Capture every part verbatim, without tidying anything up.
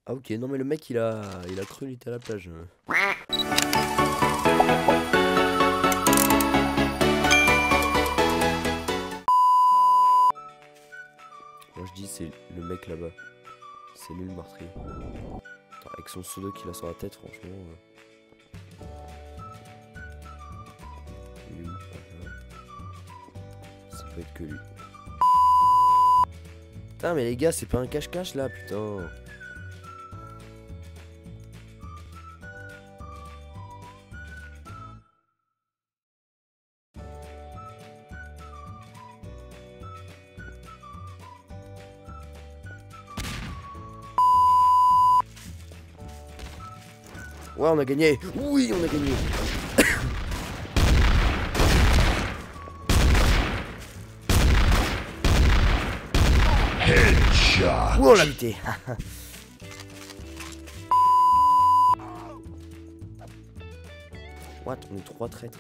Ah ok, non mais le mec il a il a cru il était à la plage. Moi je dis c'est le mec là-bas. C'est lui le meurtrier. Attends, avec son pseudo qu'il a sur la tête franchement. Euh... Il est où? Ça peut être que lui. Putain mais les gars c'est pas un cache-cache là putain. Ouais on a gagné. Oui on a gagné. Headshot. Ouh on l'a buté. What? On est trois traîtres.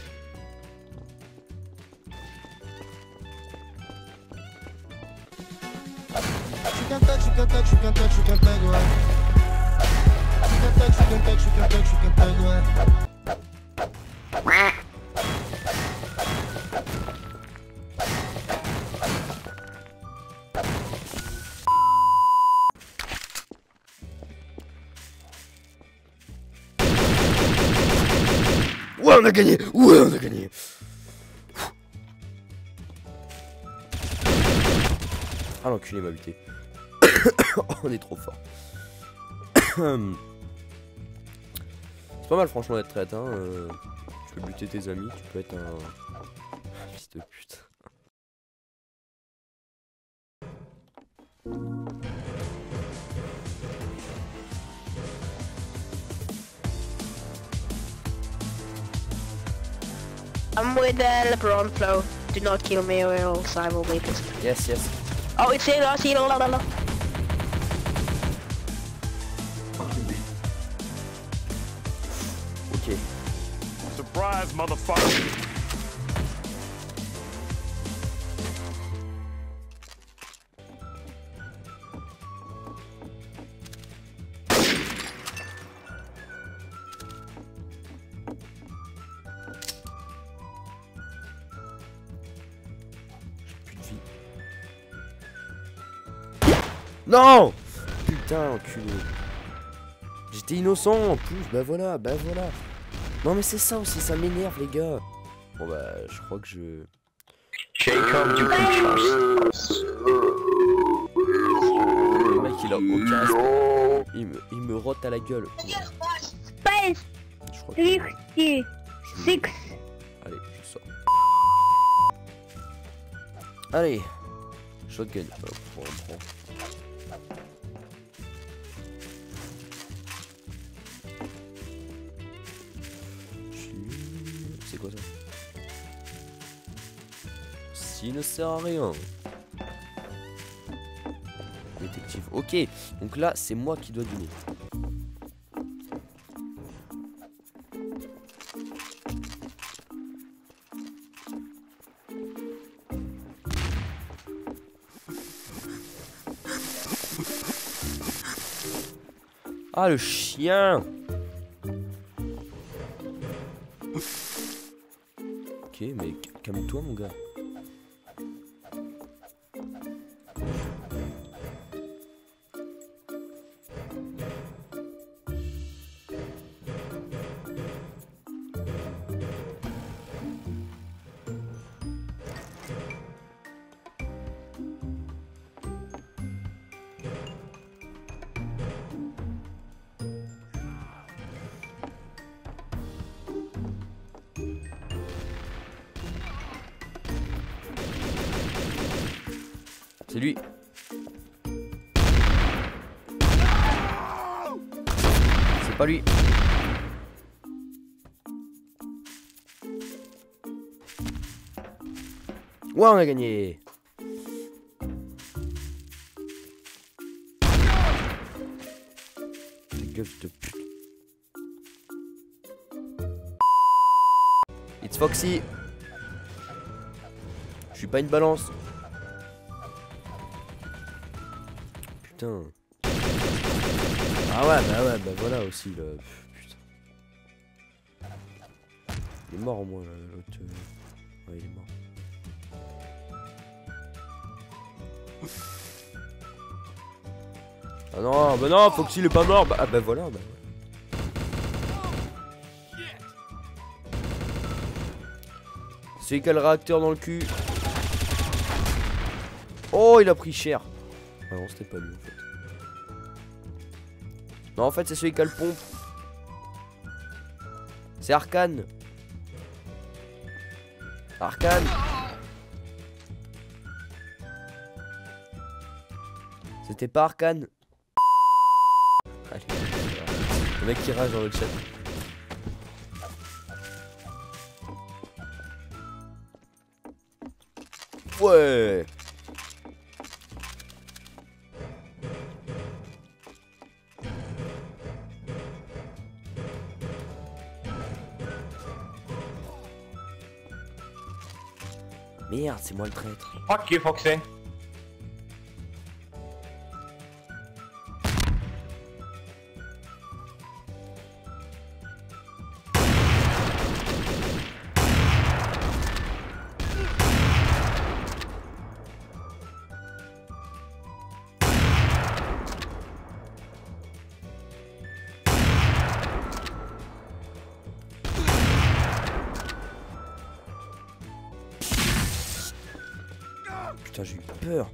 Je suis qu'un tag, je suis qu'un tag, je suis qu'un tag, je suis qu'un tag, ouais. Je suis qu'un tag, je suis qu'un tag, je suis qu'un tag, je suis qu'un tag, ouais. Ouais on a gagné. Ouais on a gagné. Ah l'enculé m'a buté. On est trop fort. C'est pas mal franchement d'être traître hein. Euh, tu peux buter tes amis, tu peux être un fils de pute. I'm with the LeBron flow. Do not kill me or else I will be pissed. Yes yes. Oh, it's here, I see it, la la la. Ok. Surprise, motherfucker. Plus de vie. Non! Putain enculé. J'étais innocent en plus, bah voilà, bah voilà. Non mais c'est ça aussi, ça m'énerve les gars. Bon bah je crois que je... Jacob, you can trust. Le mec il a aucun respect. Il me, il me rote à la gueule. Space Je crois que... je- six. Allez, je sors. Allez. Shotgun. Hop, on reprend. C'est quoi ça? S'il ne sert à rien. Détective. Ok. Donc là, c'est moi qui dois donner. Ah le chien. Ok mais calme-toi mon gars. C'est lui. C'est pas lui. Ouais, on a gagné. Gueule de pute. It's Foxy. Je suis pas une balance. Putain. Ah ouais, bah ouais, bah voilà aussi le. Putain. Il est mort au moins l'autre. Ouais, il est mort. Ah non, bah non, faut qu'il est pas mort. Bah, ah bah voilà, bah ouais. C'est quel réacteur dans le cul? Oh, il a pris cher. Ah non, c'était pas lui en fait. Non, en fait, c'est celui qui a le pompe. C'est Arcane. Arcane. C'était pas Arcane. Allez, le mec qui rage dans le chat. Ouais. Merde, c'est moi le traître. Fuck you, Foxy. Putain, j'ai eu peur.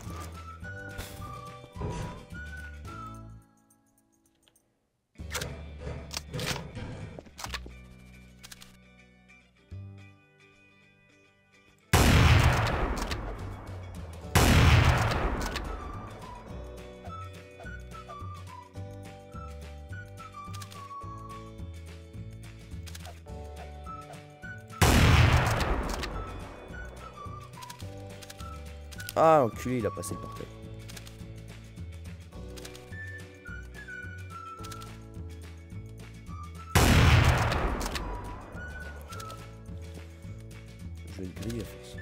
Ah, enculé, il a passé le portail. Je vais le griller à force.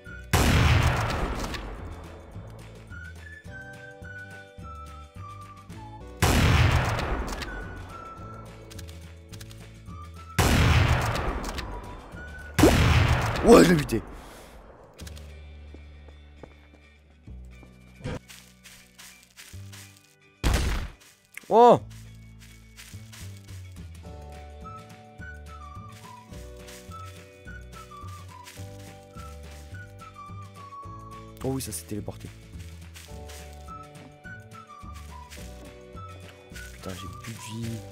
Ouais, je l'ai buté. Oh! Oh oui, ça s'est téléporté. Putain, j'ai plus de vie.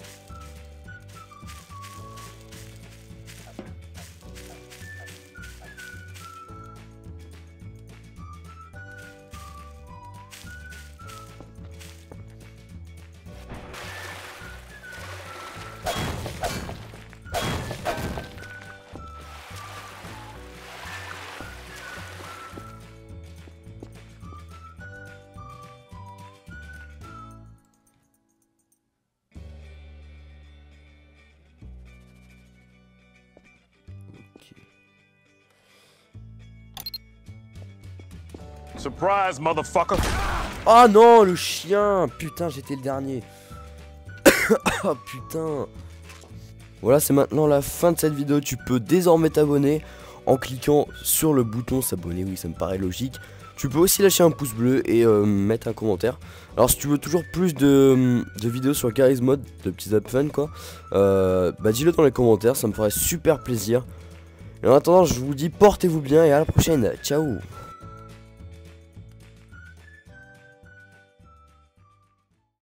Surprise, motherfucker! Oh non, le chien! Putain, j'étais le dernier. Oh putain. Voilà, c'est maintenant la fin de cette vidéo. Tu peux désormais t'abonner en cliquant sur le bouton s'abonner. Oui, ça me paraît logique. Tu peux aussi lâcher un pouce bleu et euh, mettre un commentaire. Alors si tu veux toujours plus de, de vidéos sur Garry's Mod, de petits up fun quoi, euh, bah dis-le dans les commentaires, ça me ferait super plaisir. Et en attendant, je vous dis portez-vous bien et à la prochaine. Ciao.